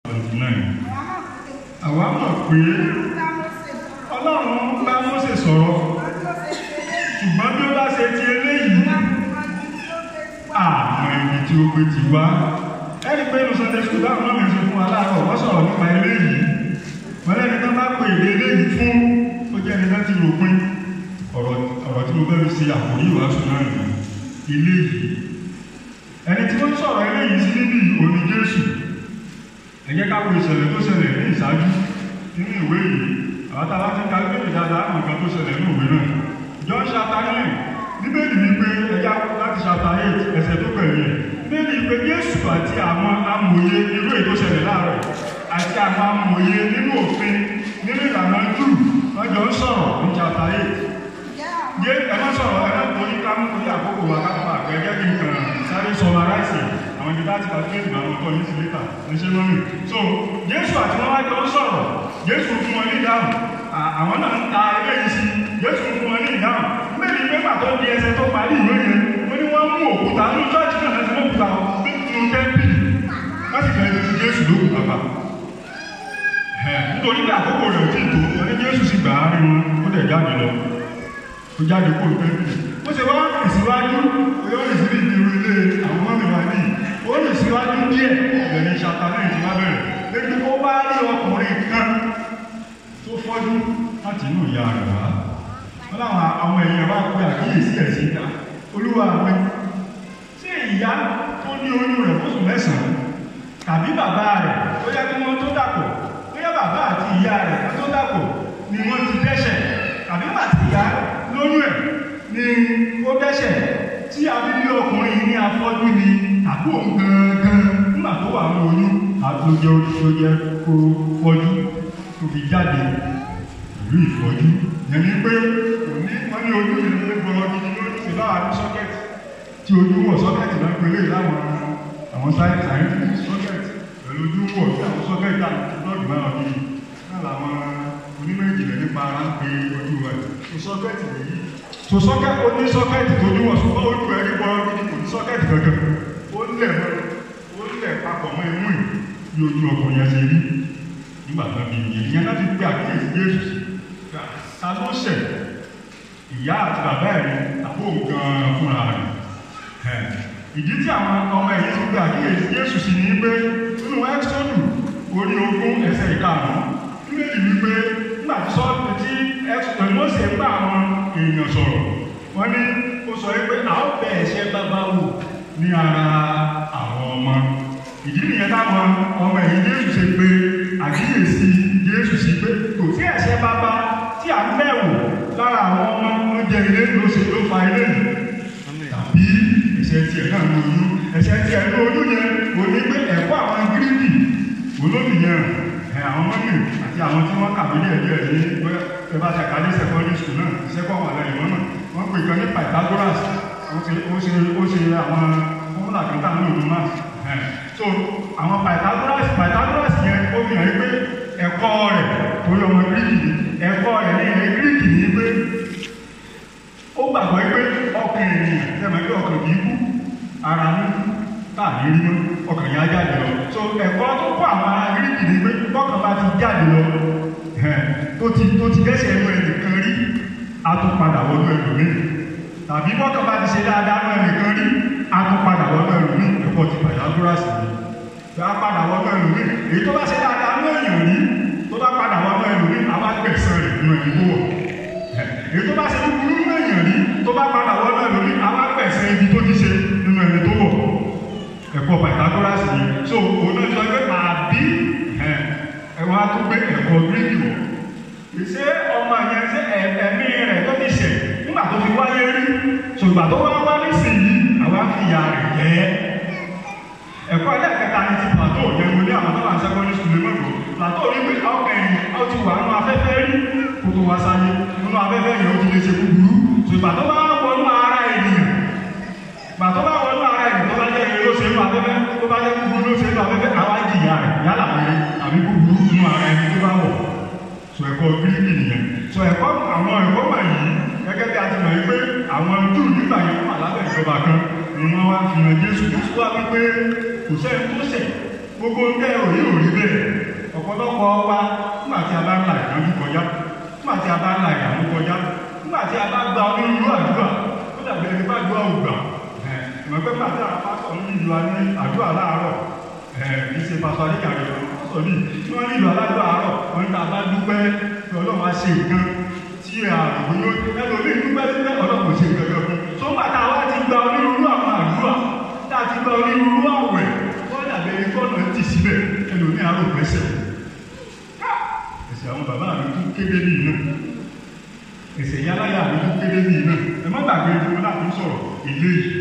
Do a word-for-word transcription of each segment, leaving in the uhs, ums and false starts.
àwa mọ̀ pé Ọlọ́run bá Mósè sọ̀rọ̀ ṣùgbọ́n bí ó bá ṣe ti eléyìí àmọ́ ibi tí ó gbé ti wá ẹni pé inú Sunday school láwọn náà mẹ́sẹ̀ fún aláàrọ̀ wọ́n sọ̀rọ̀ nípa eléyìí wọ́n lẹ́ni tó bá pè é eléyìí fún ó jẹ́ ẹni láti rògbìn ọ̀rọ̀ tí mo fẹ́ fi ṣe àkórí ìwàásù náà nìyẹn eléyìí ẹni tí wọ́n sọ̀rọ̀ eléyìí sí níbi òní Jésù ẹ jẹ́ ká wo ìṣẹ̀lẹ̀ tó ṣẹlẹ̀ ní ìṣáájú nínú ìwé yìí àwọn tá a bá ti ka gbé ìdájọ́ àwọn nǹkan tó ṣẹlẹ̀ ní ìwé náà John chapter nine Bíbélì ní pé ẹja láti chapter eight ẹsẹ̀ tó pẹ̀lú ẹ̀ Bíbélì ní pé Jésù àti àwọn amòye irú èyí tó ṣẹlẹ̀ láàárọ̀ àti àwọn amòye nínú òfin nínú ìlànà jù wọ́n jọ ń sọ̀rọ̀ ní chapter eight yé ẹ má sọ̀rọ̀ ẹ má torí ká mú torí àkókò wa ká fún àgbẹ̀gẹ́ kí n kàn sáré summarize àwọn ibi láti ká sí ìgbà àwọn ọkọ yìí sí létà ní ṣe lọ́rùn so Jésù àti wọn wá jọ ń sọ̀rọ̀ Jésù fún wọn ní ìdáhùn àwọn náà ń ta eléyìí sí Jésù fún wọn ní ìdáhùn mẹ́rin pé pàtó di ẹsẹ̀ tó parí ìwé yẹn wọ́n ní wọ́n mú òkúta ní ṣọ́ọ̀ṣì náà láti mú òkúta nínú tẹ́ḿpìlì wọ́n sì fẹ́ẹ́ fi Jésù lókun bàbá nítorí pé àkókò rẹ̀ ò tí ì tó wọ́n ní Jésù sì gbà á rí wọn ó dẹ̀ jáde lọ ó jáde kó o tẹ́lẹ̀ ó ṣe wá ìsíwájú ó lè sí ìdíru ilé àwọn mọ́mí wa ní ó lè síwájú díẹ̀ ìbẹ̀rẹ̀ ṣàtàlẹ́ ìjọba bẹ̀rẹ̀ lẹ́gbẹ́ ó bá rí ọkùnrin kan tó fọ́jú láti inú ìyá rẹ̀ wá wọ́n láwọn àwọn èèyàn bá pé àkíyèsí ẹ̀ sí ìdá olúwa mi tí ìyá tó ní oyún rẹ̀ fóṣù mẹ́sàn-án tàbí bàbá rẹ̀ ó yẹ kí wọ́n tó dàpọ̀ bóyá bàbá àti ìyá rẹ̀ tó dàpọ̀ ni wọ́n ti dẹ́ṣẹ̀ tàbí bàtí ìyá lóyún ẹ̀ ni ó dẹ́ṣẹ̀ tí abíbí ọkùnrin yìí ní afọ́jú ni àbú òun gangan nígbà tó wà ní oyún àtúnjẹ oríṣiríṣi kó fọ́jú tó fi jáde ìlú ìfọ́jú yẹn ni pé òní wọ́n ní ojú yìí ní gbọ́dọ̀ gidi lórí ṣe láwa ní sọ́kẹ́tì tí ojú wọ̀ sọ́kẹ́tì náà pélé láwọn àwọn sáyẹ́ntì sọ́kẹ́tì pẹ̀lú ojú wọ̀ sí àwọn sọ́kẹ́tì àti lọ́ọ̀dù náà gidi náà làwọn onímọ̀ ìjìnlẹ̀ nípa ara ń pe ojú rẹ̀ tó sọ́kẹ́tì yìí tó sọ́kẹ́tì ó ní sọ́kẹ́tì tó níwọ̀n ṣùgbọ́n ojú ẹ̀ ní bọ́ọ̀ gidi kò ní sọ́kẹ́tì gangan ó lẹ̀ mọ́ ó lẹ̀ papọ̀ mọ́ imú ì bí ojú ọkùnrin yẹn ṣe rí nígbà tó bí ìyẹn ìyẹn láti gbé àkíyèsí Jésù ta ló ṣẹ̀ ìyá àti bàbá ẹ̀ ní àbó gan-an fúnra rẹ̀ ìdí tí àwọn ọmọ ẹ̀yìn ti gbé àkíyèsí Jésù sí ni pé nínú ẹ́kísọ́dù orí ogún ẹsẹ̀ ìkarùn-ún Bíbélì wípé nígbà tí sọ́ọ̀tì tí Mósè bá àwọn èèyàn sọ̀rọ̀ wọ́n ní ó sọ pé a ó bẹ̀ ẹ̀ṣẹ̀ bàbá wò ní ara àwọn ọmọ ìdí nìyẹn táwọn ọmọ ẹ̀yìn Jésù ṣe pé àkíyèsí Jésù sí pé kò sí ẹ̀ṣẹ̀ bàbá tí à ń bẹ̀ wò lára àwọn ọmọ oúnjẹ ilé ló ṣe ló fa ilé nì tàbí ẹ̀ṣẹ̀ tiẹ̀ náà ló oyún ẹ̀ṣẹ̀ tiẹ̀ ló oyún yẹn kò ní pé ẹ̀kọ́ àwọn gíríkì olómìnira àwọn mọ́mí àti àwọn tí wọ́n kàwé ní ẹ̀dí ẹ̀dí ẹ̀bá ṣàkàdé secondary school náà ìṣẹ́kọ̀ wà lẹ́yìn wọn náà wọ́n pè kan ní Pythagoras ó ṣe ó ṣe àwọn fọ́múlà kan tá àwọn olùmọ̀ so àwọn Pythagoras Pythagoras yẹn ó fi hàn pé ẹ̀kọ́ rẹ̀ torí ọmọ gíríkì ẹ̀kọ́ rẹ̀ ní ilẹ̀ gíríkì ní pé ó gbàgbọ́ pé ọkàn ènìyàn tẹ̀mọ̀ pé ọkàn kì í kú ara ní táàní rí mọ́ ọkàn yẹn á jáde lọ so ẹ̀kọ́ tó kọ́ àwọn ará gíríkì ní pé bọ́kàn bá ti jáde lọ tó ti tó ti dẹ́sẹ̀ ẹnu ẹnìkan rí a tún padà wọnú ẹlòmíì tàbí bọ́kàn bá ti ṣe dáadáa ẹnu ẹnìkan rí a tún padà wọnú ẹlòmíì ẹ̀kọ́ ti Pythagoras ni a padà wọnú ẹlòmíì èyí tó bá ṣe dáadáa ẹnu èèyàn rí tó bá padà wọnú ẹlòmíì a bá gbẹ̀sán rẹ̀ nínú ẹni tó wọ̀ èyí tó bá ṣe búburú nínú èèyàn rí tó bá padà wọnú ẹlòmíì a bá gbẹ̀sán ibi tó ti ṣe nínú ẹni tó wọ̀ ẹ̀kọ́ Pythagoras ni so òun náà sọ pé àbí ẹ̀wọ̀n á tún gbé ẹ̀kọ́ gíríkì wọ̀ ìṣe ọmọ yẹn ṣe ẹ̀mí rẹ̀ tó ti ṣẹ̀ nígbà tó fi wáyé rí so ìgbà tó wá wá nísìnyí àwa fìyà rẹ̀ jẹ́ ẹ̀kọ́ ẹlẹ́ẹ̀kẹta ni ti Plato yẹn mo ní àwọn tó wà ní secondary school lẹ́mọ̀gbọ́ Plato rí pé ọkàn ẹ̀yìn ó ti wà nínú afẹ́fẹ́ rí kó tó wá sáyé nínú afẹ́fẹ́ yẹn ó ti lè ṣe búburú so ìgbà tó wá wọnú ara ènìyàn ìgbà tó wá wọnú ara ènìyàn tó bá jẹ́ eré ló ṣe nínú afẹ́fẹ́ tó bá jẹ́ búburú ló ṣe nínú afẹ́fẹ́ àwa jìyà rẹ̀ yálà pé àbí búburú nínú ara ẹni tó bá wọ̀ so ẹ̀kọ́ gíríkì nìyẹn so ẹ̀kọ́ àwọn ẹ̀kọ́ wọ̀nyí gẹ́gẹ́ bí a ti mọ̀ pé àwọn Júù nígbà yẹn wà lábẹ́ ìjọba kan ni wọ́n wá fi hàn Jésù Jésù wá wípé kò sẹ́ni tó ṣẹ̀ gbogbo ń tẹ́ òrí òrí bẹ́ẹ̀ ọ̀pọ̀lọpọ̀ wa nígbà tí a bá ń la ìrànjú kọjá nígbà tí a bá ń la ìdààmú kọjá nígbà tí a bá gba onírúurú àdúrà ó dàbí ẹni bá gbọ́ ògbà ìmọ̀ pé pàtó àwọn pásọ̀ ń nílò a ní àdúrà láàárọ̀ kì í ṣe pásọ̀ adékàrẹ̀ pásọ̀ ní tí wọ́n nílò aládùn àárọ̀ wọ́n ní ká bá dúpẹ́ tí ọlọ́run á ṣe nǹkan tí àrùn yóò ẹlòmíì dúpẹ́ sí ọlọ́run ṣe nǹkan kan fún tó ń bàtà wá ti gba onírúurú àwọn àdúrà tá a ti gba onírúurú àwẹ̀ wọ́n dàbí ẹni tọ́nà ti síbẹ̀ ẹlòmíì àrò pẹ́sẹ̀ ẹ̀sẹ̀ àwọn bàbá mi tún kéde ní iná ẹ̀sẹ̀ yálàyà mi tún kéde ní iná ẹ má gbàgbé ìdúró láti sọ̀rọ̀ ilé yìí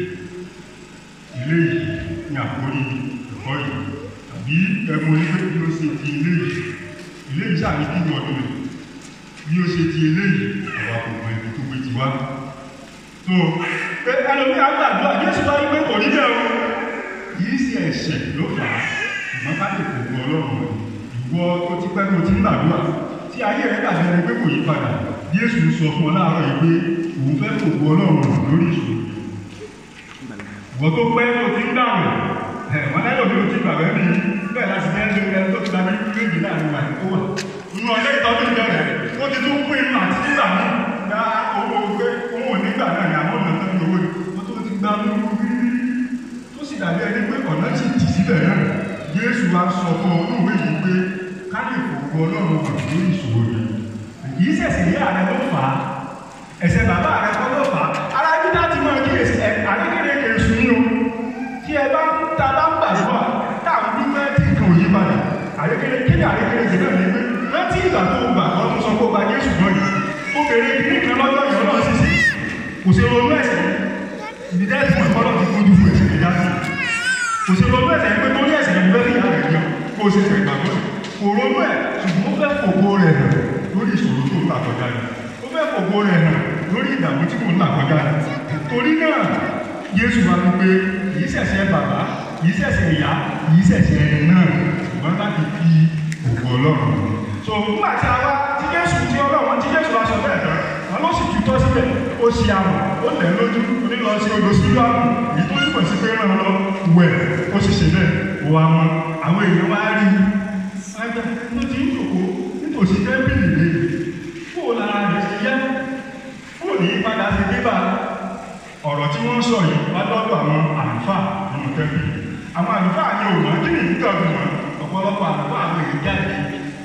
ilé yìí ní àkórí ẹ̀kọ́ yìí tàbí ẹ̀mọ ilé bí ó ṣe ti ilé yìí ilé yìí sáà ní kí ní ọdún rẹ̀ bí ó ṣe ti ilé yìí àwọn àkókò ẹ̀mí tó gbé ti wá. tó pé ẹlòmí àgbàdo àjẹsí bá wípé kò ní jẹ́ o yìí ṣe ẹ̀ṣẹ̀ ló fà á ìmọ̀ ká lè kò gbọ́ ọlọ́run ìwọ tó ti pẹ́ tó ti ń gbàdúrà tí ayé rẹ̀ dàbí ẹni pé kò yí padà Jésù sọ fún ọ láàárọ̀ yìí pé òun fẹ́ kò gbọ́ ọlọ́run lórí ìṣòro ìwọ tó pẹ́ tó ti ń dáhùn wọn lẹ́yìn òbí ti gbàgbé mi bẹ́ẹ̀ láti bẹ́ẹ̀ lé ẹni tó ti gbàgbé méjì láàrin wà tó wà nínú ọjọ́ ìtọ́jú ìbẹ̀rẹ̀ ó ti tún pín in àti nígbà náà gba owó pé òun ò nígbà náà ní àwọn ọ̀nà tó ń lówó ó tó ti gbà lórí rírí tó sì dàbí ẹni pé ọ̀nà sì tì síbẹ̀ náà Jésù wa sọ fún ọ ní òwe yìí pé ká lè fòkó Ọlọ́run wà lórí ìṣòro yìí kì í ṣẹ̀ṣẹ̀ yé àrẹ ló fà á ẹ̀ṣẹ̀ bàbá rẹ kọ́ ló fà á ara bí láti máa kíyèsí ẹ̀ àdékèrè kèrèsù ní o tí ẹ bá ta bá ń gbàdúrà táwọn dúpẹ́ tí nǹkan ò yí padà àrékèrè kí ni àrékèrè jẹ náà ní pé rántí ìgbà tó gbà kan tó sọ pé ó gba Jésù náà yìí ó bèrè kíní kan lọ́jọ́ yìí ọlọ́run sì sí kò sí ronú ẹ̀ṣẹ̀ ìdí dẹ́ẹ̀tì mọ̀ ọlọ́run ti fojú fún ẹ̀ṣẹ̀ ìdá sí kò sí ronú ẹ̀ṣẹ̀ pé tó ní ẹ̀ṣẹ̀ ìgbẹ́ fi ìyá rẹ̀ jẹun kó o ṣe fẹ̀ gbàgbọ́ kò ronú ẹ̀ ṣùgbọ́n ó fẹ́ fògo rẹ̀ hàn lórí ìṣòro tó ń là kọjá yìí ó fẹ́ fògo rẹ̀ hàn lórí ìdààmú tí kò ń là kọjá yìí torí náà Jésù wá ní pé kìí ṣẹ̀ṣẹ̀ bàbá kìí ṣẹ̀ṣẹ̀ ìyá kìí ṣẹ̀ṣẹ̀ ẹni náà ṣùgbọ́n láti fi ògo Ọlọ́run. so nígbà tí a wá tí Jésù tí Ọlọ́run tí Jésù aṣọ bẹ́ẹ̀ tán wọn ló sì tutọ́ síbẹ̀ ó ṣe àmọ̀ ó lẹ̀ lójú onílọ sí odò sílú àmọ̀ èyí tó túbọ̀ sí pé ràn lọ wẹ̀ ó sì ṣe bẹ́ẹ̀ ó wá mọ́ àwọn èèyàn wá rí ẹgbẹ́ tó ti ń jòkó nítòsí tẹ́ḿpìlì lè kó lára rẹ̀ ṣe yá kó ní padà sí débà ọ̀rọ̀ tí wọ́n sọ yìí wá lọ́dọ̀ àwọn àlùfáà nínú tẹ́ḿpìlì àwọn àlùfáà ní òun kí ni ìdíkà fún wọn ọ̀pọ̀lọpọ̀ àlùfáà àwọn èèyàn jáde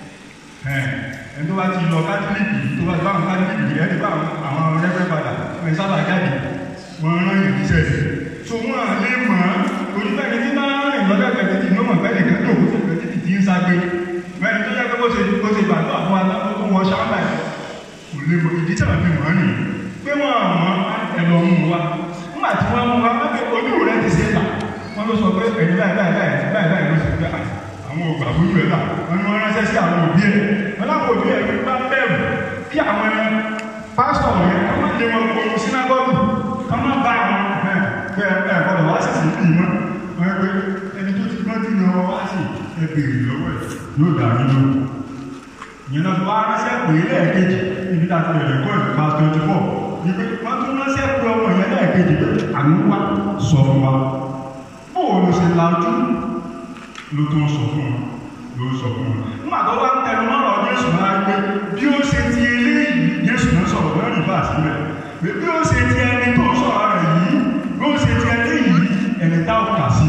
ẹni tó bá ti lọ kátólíìkì tó bá ti bá àwọn kátólíìkì ẹni bá àwọn rẹ́fẹ́ padà wọn sábà jáde wọn rán yìí níṣẹ́ rẹ̀ tó wọn à lè mọ̀ ọ́ torí bẹ́ẹ̀ ni tí bá rìn lọ́dọ̀ pẹ̀lú tí ló mọ̀ bẹ́ẹ̀ nìkan tó kó pẹ̀lú tí ti ń ságbé bẹ́ẹ̀ tó yẹ kó ṣe kó ṣe gbàgbọ́ àwọn aláwọ̀ tó wọ ṣáàbà kò lè mọ ìdí tí àwọn fi mọ̀ ọ́ nìyí pé wọ́n àmọ́ ẹ̀lọ́ mú wa nígbà tí wọ́n mú wa wọ́n fi ojú rẹ̀ ti ṣe là wọ́n ló sọ pé ẹ̀yìn báyìí báyìí báyìí báyìí báyìí ló ṣe pé àwọn ògbà fojú ẹ̀ là wọ́n ní wọ́n ránṣẹ́ sí àwọn òbí ẹ̀ wọ́n láwọn òbí ẹ̀ bá bẹ̀rù kí àwọn pásítọ̀ rẹ̀ ká má lé wọn kó sínágọ́gù ká má bá wọn pé ẹ̀ gbọ́dọ̀ wá sí sí ìmọ̀ wọ́n pé ẹni tó ti gbọ́n tí lọ wá sí ẹ bèrè lọ́wọ́ ẹ̀ yóò dà nínú ìyẹn náà wá ránṣẹ́ pé lẹ́ẹ̀kejì níbi tá a ti bẹ̀rẹ̀ kọ́ ẹ̀ past twenty four ìpè wọ́n tún ránṣẹ́ pé ọmọ yẹn lẹ́ẹ̀kejì pé àmì wá sọ fún wa bóò ló ṣe lajú ló tó ń sọ fún wọn ló ń sọ fún wọn. nígbà tó bá ń tẹnu mọ́rọ̀ Jésù náà gbé bí ó ṣe ti eléyìí Jésù náà sọ̀rọ̀ lọ́rọ̀ ìbá sílẹ̀ pé bí ó ṣe ti ẹni tó ń sọ̀rọ̀ rẹ̀ yìí bí ó ṣe ti eléyìí ẹni tá ò kà sí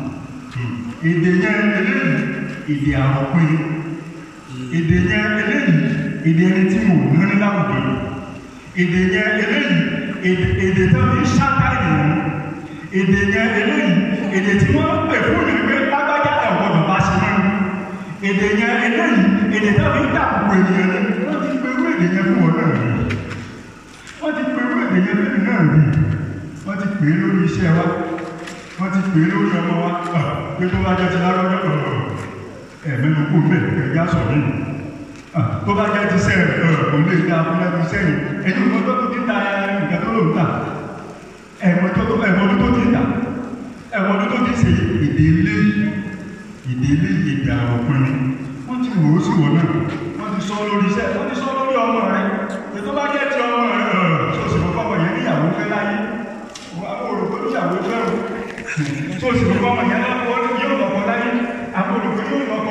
i. èdè yẹn eléyìí èdè àròpin èdè yẹn eléyìí èdè ẹni tí mo ná ní láwùjọ èdè yẹn eléyìí èdè èdè tó fi ṣáká ènìyàn èdè yẹn eléyìí èdè tí wọ́n pè fún mi pé lágbájá ẹ̀ gbọ́dọ̀ bá ṣe mọ́ èdè yẹn eléyìí èdè tó fi dàpọ̀ ènìyàn ni wọ́n ti pe irú èdè yẹn fún ọ náà rí wọ́n ti pe irú èdè yẹn fún mi náà rí wọ́n ti pè é lórí iṣẹ́ wa wọ́n ti pè é lórí ọmọ wa pé tó bá jẹ́ ti lárọ́jọ́ ẹ̀mẹ́nu kú bẹ́ẹ̀ ẹ̀yà sọ̀rọ̀ yìí tó bá jẹ́ ti sẹ́yìn kò lè dá fúnlẹ́bí sẹ́yìn ẹ̀yìn ọmọdé tó ti ta nǹkan tó lò ń tà ẹ̀mọdé tó ti tà ẹ̀mọdé tó ti ṣe ìdílé ìdílé ìdí àròpin wọ́n ti wò ó sí wọn náà wọ́n ti sọ lórí iṣẹ́ wọ́n ti sọ lórí ọmọ rẹ̀ ètò bá jẹ́ ti ọmọ rẹ̀ ṣòṣì fọ́fọ́ ọmọ yẹn níyàwó fẹ́ láyé àwọn olùkọ́ níyàwó fẹ́ o ṣòṣì fọ́fọ́ ọmọ yẹn yóò lọ́kọ láyé àwọn olùkọ́ yóò lọ́kọ o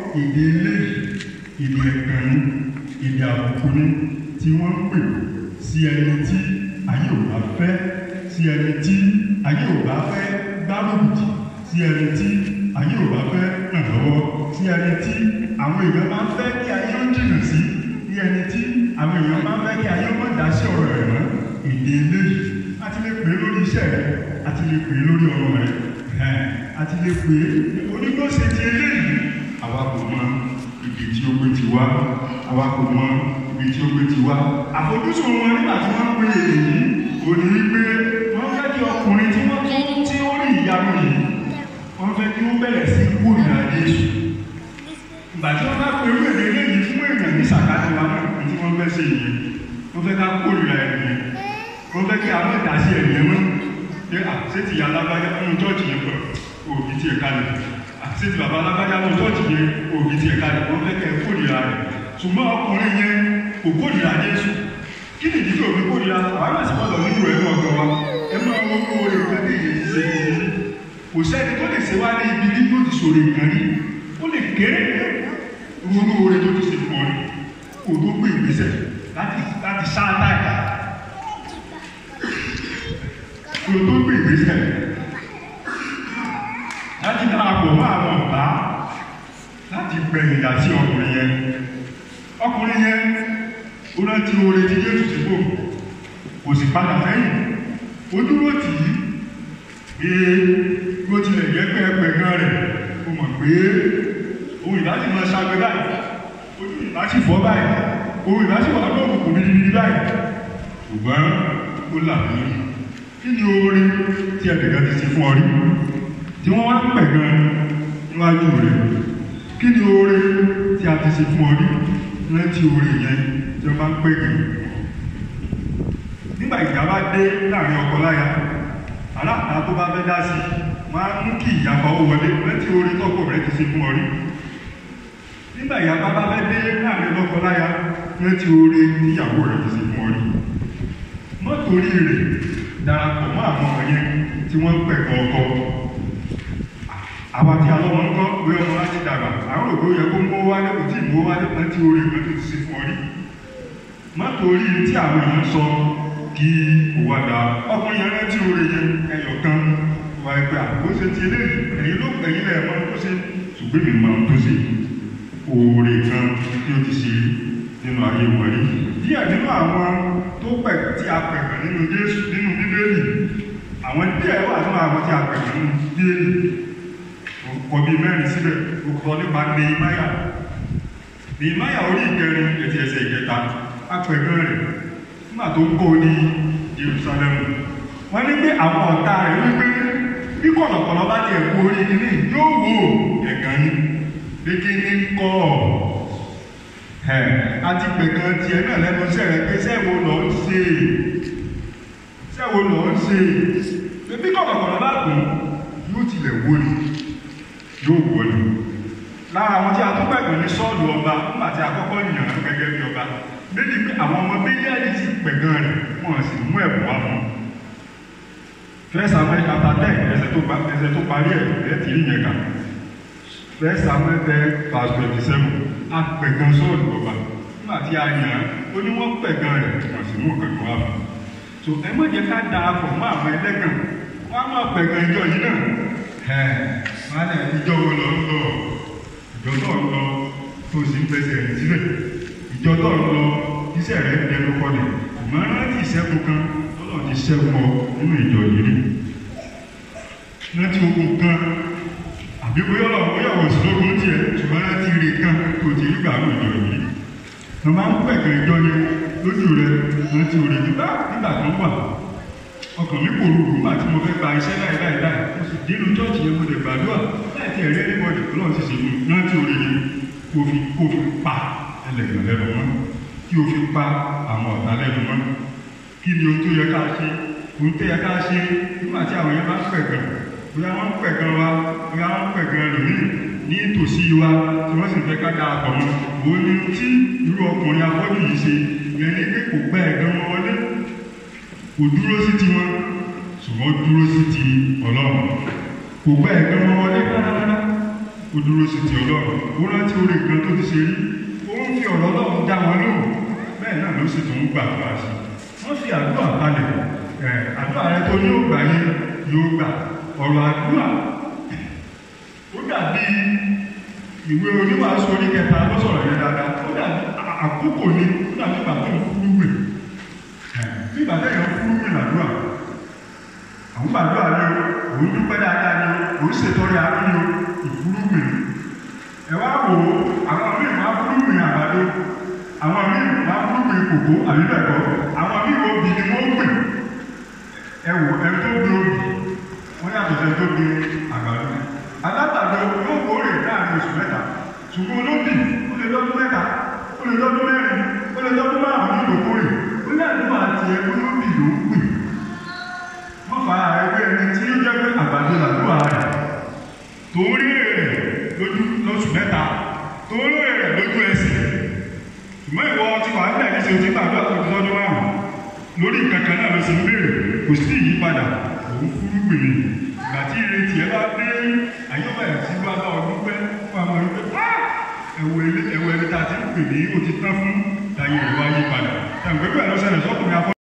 èdè eléyìí èdè ẹ̀kan ní èdè àbùkù ní tí wọ́n ń pè sí ẹni tí ayé ò bá fẹ́, sí ẹni tí ayé ò bá fẹ́ gbárùkù, sí ẹni tí ayé ò bá fẹ́ ràn lọ́wọ́, sí ẹni tí àwọn èèyàn máa ń fẹ́ kí ayé ó jìnnà sí, sí ẹni tí àwọn èèyàn máa ń fẹ́ kí ayé ó má dá sí ọ̀rọ̀ rẹ̀ mọ́. Èdè eléyìí a ti lè pè é lórí iṣẹ́ rẹ̀, a ti lè pè é lórí ọ̀rọ̀ rẹ̀, a ti lè pè é onígbọ́sẹ̀ ti eléyìí. Àwa kò mọ ibi tí ó gbé ti wá, àwa kò mọ ibi tí ó gbé ti wá. Àfojúsùn wọn nígbà tí wọ́n ń pè é yìí kò ní í pé wọ́n fẹ́ kí ọkùnrin tí wọ́n tún tí ó rí ìyanu yìí, wọ́n fẹ́ kí ó bẹ̀rẹ̀ sí kórìíra Jésù. Ìgbà tí wọ́n bá pe irú èdè eléyìí fún èèyàn ní sàkáàtì wa náà tí wọ́n fẹ́ ṣe yìí, wọ́n fẹ́ ká kórìíra ènìyàn, wọ́n fẹ́ kí a má dá sí ènìyàn mọ́. Pé àṣetì ìyá alágbájá nínú chọ́ọ̀chì yẹn pọ̀ òbí tiẹ̀ kalẹ̀, àṣetì bàbá alágbájá nínú chọ́ọ̀chì yẹn òbí tiẹ̀ kalẹ̀, wọ́n fẹ́ kẹ́ kórìíra rẹ̀. Ṣùgbọ́n ọkùnrin yẹn kò kórìíra Jésù. Kí ni ìdí tí òbí kórìíra? Àwọn àti bọ́ọ̀lù nínú ẹ̀ náà gan wa. Ẹ máa wọ́n kó orí ìfẹ́ ní ìyẹn ti ṣe é. Kò sẹ́ni tó lè ṣe wá ní ibi tí yóò ti sọ̀rọ̀ ìkàn rí. Ó lè kéré ronú oore tó ti ṣe fún ọ rí. Kò tó gbé ìgbésẹ̀ láti láti ṣáátá ẹ̀ka. Kò tó gbé ìgbésẹ̀ láti darapọ̀ mọ́ àwọn ọ̀tá láti gbẹ̀yìn àti ọkùnrin yẹn. Ọkùnrin yẹn ó rántí oore tí Jésù ti bò, kò sì padà sẹ́yìn. Ó dúró tì í pé bó tilẹ̀ jẹ́ pé ẹgbẹ̀gàn rẹ̀ ó mọ̀ pé ohun ìbáṣì máa ṣàgbé báyìí, ojú ìbáṣì fọ́ báyìí, ohun ìbáṣì wà lóògùn kò bìrìbìrì báyìí. Ṣùgbọ́n ó là lórí. Kí ni oore tí ẹnìkan ti ṣe fún ọ rí tí wọ́n wá ń pẹ̀gàn níwájú rẹ̀? Kí ni oore tí a ti ṣe fún ọ rí? Rántí oore yẹn tí wọ́n bá ń pẹ̀gàn. Nígbà ìjà bá dé láàrin ọkọ láya, aláàtà tó bá fẹ́ dá sí wọ́n á mú kí ìyapa ó wọlé. Rántí oore tọ́kọ rẹ̀ ti ṣe fún ọ rí. Nígbà ìyapa bá fẹ́ dé láàrin ọkọ láya, rántí oore tí ìyàwó rẹ̀ ti ṣe fún ọ rí. Mọ́tòrí rẹ̀ darapọ̀ mọ́ àwọn ọmọ yẹn tí wọ́n ń pẹ̀kọ̀ ọkọ. Àwọn àti alọ́mọ ń kọ́ pé ọmọ láti dàgbà, àwọn òbí ó yẹ kó mú wálé, kò tí ì mú wálé, rántí oore kan tó ti ṣe fún ọ rí. Mọ́tòrí tí àwọn èèyàn sọ kí òwò àdá ọkùnrin yẹn rántí oore yẹn ẹyọ kan wà ẹgbẹ́ àkóso ti eléyìí, ẹ̀yin ló ẹ̀yin lẹ̀ mọ́ tó ṣe, ṣùgbọ́n mi máa tó ṣe oore kan tí ó ti ṣe nínú ayé wọn rí. Díẹ̀ nínú àwọn tó pẹ̀ tí a pẹ̀kàn nínú Jésù nínú Bíbélì, àwọn díẹ̀ wà nínú àwọn tí a pẹ̀kàn nínú Bíbélì. Kọ bí mẹ́rin síbẹ̀, ó kọ nípa Nehemiah. Nehemiah orí ìkẹrin ẹ̀tì ẹsẹ̀ ìkẹta, a pẹ̀kàn rẹ̀ nígbà tó ń kó ní Jerusalem. Wọ́n ní pé àwọn ọ̀tá rẹ̀ wípé bí kọ̀lọ̀kọ̀lọ̀ bá ti ẹ̀kú orí kìíní yóò wò ẹ̀gàn ní pé kí ní kọ́ ẹ̀ àti pẹ̀kàn tiẹ̀ náà lẹ́nu sẹ́rẹ̀ pé sẹ́wo lọ ń ṣe sẹ́wo lọ ń ṣe pé bí kọ̀lọ̀kọ̀lọ̀ bá kù yóò tilẹ̀ wò ni yóò wò ni. Lára àwọn tí a tún pẹ̀kàn ní Sọ́ọ̀lù ọba nígbà tí a kọ́kọ́ yàn án gẹ́gẹ́ bí ọba, méjì pé àwọn ọmọ Bélíálì ti pẹ̀gàn rẹ̀ wọ́n sì mú ẹ̀bùn wá fún un. First Samuel chapter ten ẹsẹ̀ tó ẹsẹ̀ tó parí ẹ̀ ẹ̀ tì í yẹn kà. First Samuel ten verse twenty seven a pẹ̀gàn Sọ́ọ̀lù ọba nígbà tí a yàn án ó ní wọ́n pẹ̀gàn rẹ̀ wọ́n sì mú ẹ̀bùn wá fún un. So ẹ má jẹ́ ká da pọ̀ mọ́ àwọn ẹlẹ́gàn, wọ́n á máa pẹ̀gàn ìjọ yìí náà. Ẹ̀ wọ́n á lẹ̀ ìjọ wo lọ ń lọ ìjọ náà ń lọ tó sì ń fẹsẹ̀ rìn sílẹ̀. Ìjọ tó ń lọ iṣẹ́ rẹ̀ ń dẹnu kọlẹ̀, ṣùgbọ́n rántí ìṣẹ́gun kan lọ́nà ti ṣẹ́gun ọ nínú ìjọ yìí rí. Rántí ogun kan àbí bóyá ọ̀rọ̀ bóyá ọ̀rọ̀ sí lógun tiẹ̀, ṣùgbọ́n rántí ire kan tó ti rí gbà ní ìjọ yìí. Wọ́n máa ń pẹ̀kẹ́ ìjọ yẹn lójú rẹ̀, rántí oore nígbà nígbà tó wà. Ọkàn mi kò rúurú nígbà tí mo fẹ́ gba iṣẹ́ láì láì láì, mo sì dínú chọ́ọ̀chì yẹn mo lè gbàdúrà láì tí ẹ̀rí ẹ̀rẹ́bọ̀dì Ọlọ́run ti ṣe mú. Rántí oore yẹn kó fi kó fi pa ẹlẹ́gàn lẹ́nu mọ́, kí o fi pa àwọn ọ̀tá lẹ́nu mọ́. Kí ni ohun tó yẹ ká ṣe? Ohun tó yẹ ká ṣe nígbà tí àwọn yẹn bá ń pẹ̀gàn, bóyá wọ́n ń pẹ̀gàn wa, bóyá wọ́n ń pẹ̀gàn lòmíì ní ìtòsí wa tí wọ́n sì fẹ́ ká dáa pọ̀ mọ́. Òun ni tí irú ọkùnrin afọ́jú yìí ṣe, ìyẹn ní pé kò gbá ẹ̀gàn wọn wọlé, kò dúró sí tiwọn, ṣùgbọ́n dúró sí ti Ọlọ́run. Kò gbá ẹ̀gàn wọn wọlé rárá, ó dúró sí ti Ọlọ́run, ó rántí oore kan tó ti ṣe rí, ó ń fi ọ̀rọ̀ Ọlọ́run dá wọn lóhùn, bẹ́ẹ̀ náà ló sì tún gbàdúrà sí. Wọ́n fi àdúrà kalẹ̀, àdúrà rẹ tó ní ògbà yẹn yóò gbà. Ọ̀rọ̀ àdúrà ó dàbí ìwé oníwàásù orí kẹta lọ́sọ̀rọ̀ yẹn dáadáa, ó dàbí àkókò ni, ó dàbí bàtà fúrúgbìn, bí bàtà yẹn fúrúgbìn àdúrà. Àwọn gbàdúrà ni òun dúpẹ́ dáadáa ni òun ṣètọ́rẹ àánú ni ìfúrúgbìn. Ẹ wá wò ó, àwọn míì máa fúrúgbìn àgbàdo, àwọn míì máa fúrúgbìn kòkó àbí bẹ́ẹ̀ kọ́, àwọn míì obì ni wọ́n gbìn. Ẹ wò ẹ tó gbé obì, wọ́n yàtọ̀ sí ẹ tó gbé àgbàdo. Alágbàdo yóò kórè láàrin oṣù mẹ́ta, ṣùgbọ́n olóbì ó lè lọ́dún mẹ́ta, ó lè lọ́dún mẹ́rin, ó lè lọ́dún márùn-ún ní ìdókòrè. Ó ní àdúgbò àti ẹ olóbì ló ń gbìn. Wọ́n fa ẹgbẹ́ ẹni tí ó jẹ́ pé àgbàdo làdúrà rẹ̀ torí rẹ̀ lójú lóṣù mẹ́ta, torí rẹ̀ lójú ẹsẹ̀. Ṣùgbọ́n ìwọ ti wà nílẹ̀ ní ṣe ti gbàdúrà tó ti lọ́dún márùn-ún lórí kankan náà ló sì ń béèrè, kò sí ìyípadà, òun fúrúgbìn ni. Ìgbà tí ìrètí ẹ bá dé àyọ̀bá ẹ̀ tí wọ́n bá ọdún pẹ́ fún àwọn ẹgbẹ́ ẹ̀wọ̀ ẹni tá a ti ń pè ní ó ti tán fún láyé ìwà yípadà. Ẹ̀gbẹ́gbẹ́ ló ṣẹlẹ̀ sọ́kùnrin afọ́.